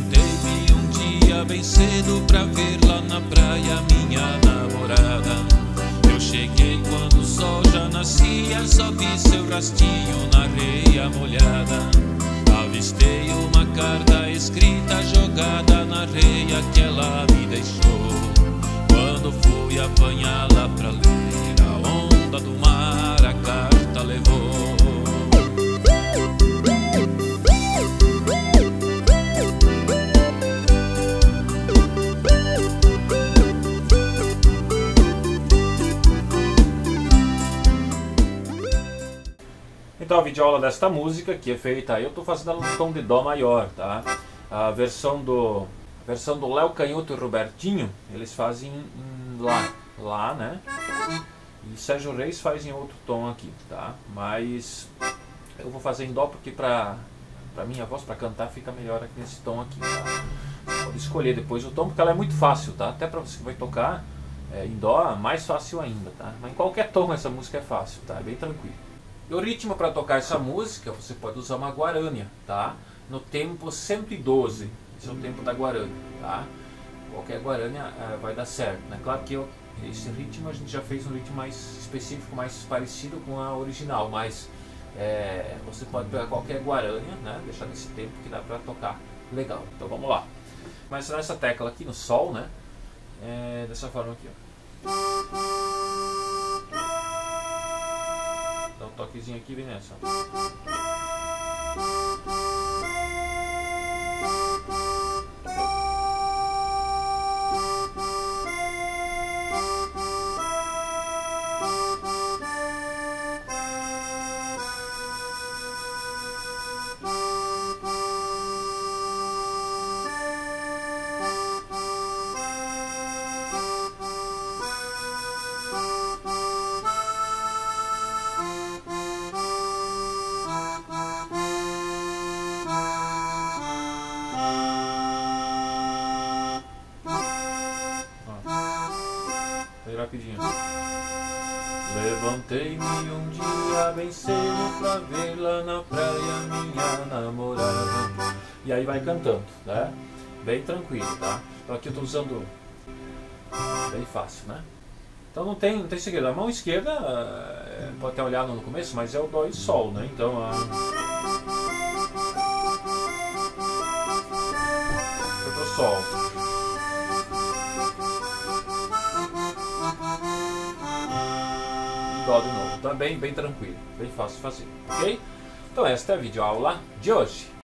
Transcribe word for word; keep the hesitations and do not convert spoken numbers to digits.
Levantei-me um dia bem cedo pra ver lá na praia minha namorada. Eu cheguei quando o sol já nascia, só vi seu rastinho na areia molhada. Avistei uma carta escrita jogada na areia que ela me deixou. Quando fui apanhá-la pra ler, a onda do mar a carta levou. Então a videoaula desta música que é feita, eu estou fazendo ela no tom de Dó maior, tá? A versão do a versão do Léo Canhoto e Robertinho, eles fazem em Lá, Lá, né? E Sérgio Reis faz em outro tom aqui, tá? Mas eu vou fazer em Dó porque pra, pra minha voz, pra cantar, fica melhor aqui nesse tom aqui, tá? Pode escolher depois o tom, porque ela é muito fácil, tá? Até pra você que vai tocar é, em Dó, mais fácil ainda, tá? Mas em qualquer tom essa música é fácil, tá? É bem tranquilo. O ritmo para tocar essa música, você pode usar uma guarânia, tá? No tempo cento e doze, esse é o tempo da guarânia, tá? Qualquer guarânia uh, vai dar certo, né? Claro que eu, esse ritmo a gente já fez um ritmo mais específico, mais parecido com a original, mas é, você pode pegar qualquer guarânia, né? Deixar nesse tempo que dá para tocar legal. Então vamos lá. Mas nessa tecla aqui no Sol, né? É, dessa forma aqui, ó. Dá um toquezinho aqui, vem nessa. Rapidinho. Levantei-me um dia bem cedo pra ver lá na praia minha namorada. E aí vai cantando, né? Bem tranquilo, tá? Então aqui eu tô usando bem fácil, né? Então não tem, não tem segredo. A mão esquerda, é, pode ter olhado no começo, mas é o Dó e Sol, né? Então a... foi pro Sol. Dó de novo, então é bem, bem tranquilo, bem fácil de fazer, ok? Então esta é a videoaula de hoje.